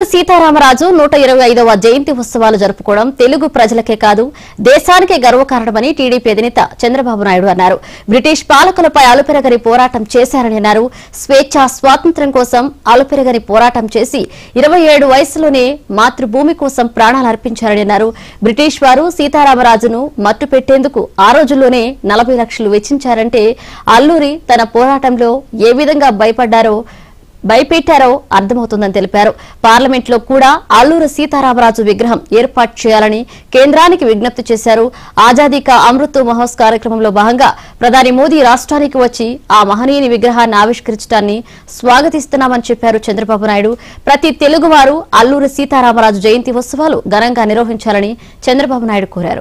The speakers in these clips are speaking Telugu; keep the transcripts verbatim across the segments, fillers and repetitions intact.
సీతారామరాజు నూట ఇరవై ఐదవ జయంతి ఉత్సవాలు జరుపుకోవడం తెలుగు ప్రజలకే కాదు దేశానికే గర్వకారణమని టీడీపీ అధినేత చంద్రబాబు నాయుడు అన్నారు. బ్రిటిష్ పాలకులపై అలుపెరగని పోరాటం చేశారని అన్నారు. స్వేచ్ఛ స్వాతంత్ర్యం కోసం అలుపెరగని పోరాటం చేసి ఇరవై ఏడు వయసులోనే మాతృభూమి కోసం ప్రాణాలు అర్పించారని అన్నారు. బ్రిటిష్ వారు సీతారామరాజును మట్టు పెట్టేందుకు ఆ రోజుల్లోనే నలభై లక్షలు వెచ్చించారంటే అల్లూరి తన పోరాటంలో ఏ విధంగా భయపడ్డారో భయపెట్టారో అర్థమవుతుందని తెలిపారు. పార్లమెంట్లో కూడా అల్లూరి సీతారామరాజు విగ్రహం ఏర్పాటు చేయాలని కేంద్రానికి విజ్ఞప్తి చేశారు. ఆజాదీ కా అమృత్ మహోత్సవ్ కార్యక్రమంలో భాగంగా ప్రధాని మోదీ రాష్ట్రానికి వచ్చి ఆ మహనీయుని విగ్రహాన్ని ఆవిష్కరించడాన్ని స్వాగతిస్తున్నామని చెప్పారు చంద్రబాబు నాయుడు. ప్రతి తెలుగువారు అల్లూరి సీతారామరాజు జయంతి ఉత్సవాలు ఘనంగా నిర్వహించాలని చంద్రబాబు నాయుడు కోరారు.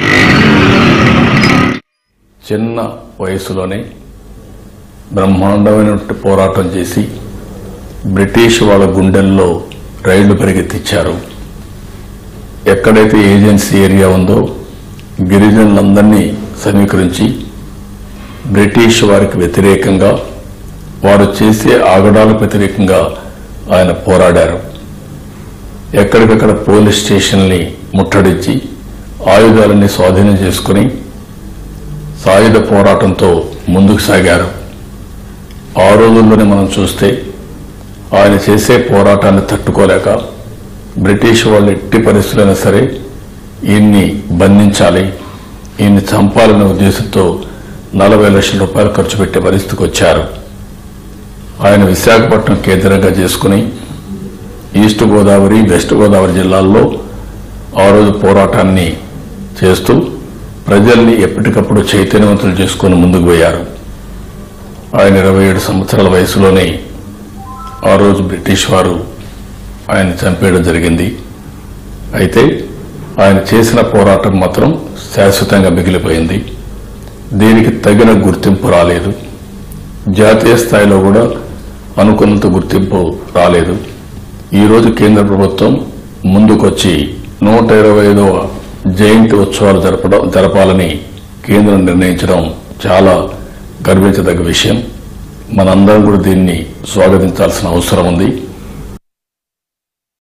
చిన్న వయసులోనే బ్రహ్మాండమైన పోరాటం చేసి బ్రిటిష్ వాళ్ళ గుండెల్లో రైళ్లు పరిగెత్తించారు. ఎక్కడైతే ఏజెన్సీ ఏరియా ఉందో గిరిజనులందరినీ సమీకరించి బ్రిటిష్ వారికి వ్యతిరేకంగా వారు చేసే ఆగడాలకు వ్యతిరేకంగా ఆయన పోరాడారు. ఎక్కడికక్కడ పోలీస్ స్టేషన్ని ముట్టడించి ఆయుధాలన్నీ స్వాధీనం చేసుకుని సాయుధ పోరాటంతో ముందుకు సాగారు. ఆ రోజుల్లోనే మనం చూస్తే ఆయన చేసే పోరాటాన్ని తట్టుకోలేక బ్రిటిష్ వాళ్ళు ఎట్టి పరిస్థితులైనా సరే ఈయన్ని బంధించాలి, ఈయన్ని చంపాలనే ఉద్దేశంతో నలభై లక్షల రూపాయలు ఖర్చు పెట్టే పరిస్థితికి వచ్చారు. ఆయన విశాఖపట్నం కేంద్రంగా చేసుకుని ఈస్ట్ గోదావరి వెస్ట్ గోదావరి జిల్లాల్లో ఆ రోజు పోరాటాన్ని చేస్తూ ప్రజల్ని ఎప్పటికప్పుడు చైతన్యవంతులు చేసుకుని ముందుకు పోయారు. ఆయన ఇరవై ఏడు సంవత్సరాల వయసులోనే ఆ రోజు బ్రిటిష్ వారు ఆయన చంపేయడం జరిగింది. అయితే ఆయన చేసిన పోరాటం మాత్రం శాశ్వతంగా మిగిలిపోయింది. దీనికి తగిన గుర్తింపు రాలేదు. జాతీయ స్థాయిలో కూడా అనుకున్నంత గుర్తింపు రాలేదు. ఈరోజు కేంద్ర ప్రభుత్వం ముందుకొచ్చి నూట ఇరవై ఐదవ జయంతి ఉత్సవాలు జరపడం జరపాలని కేంద్రం నిర్ణయించడం చాలా గర్వించదగ్గ విషయం. మనందరం కూడా దీన్ని స్వాగతించాల్సిన అవసరం ఉంది.